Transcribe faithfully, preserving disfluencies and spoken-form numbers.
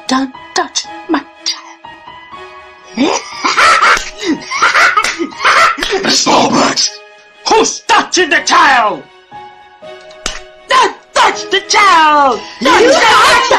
Don't touch my child. Stop it! Who's touching the child? Don't touch the child! Don't touch the